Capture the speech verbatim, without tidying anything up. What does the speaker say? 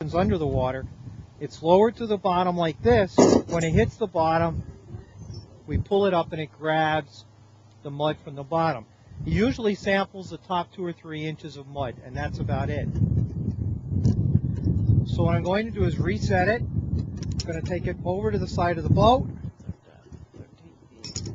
under the water. It's lowered to the bottom like this. When it hits the bottom, we pull it up and it grabs the mud from the bottom. It usually samples the top two or three inches of mud, and that's about it. So what I'm going to do is reset it. I'm going to take it over to the side of the boat.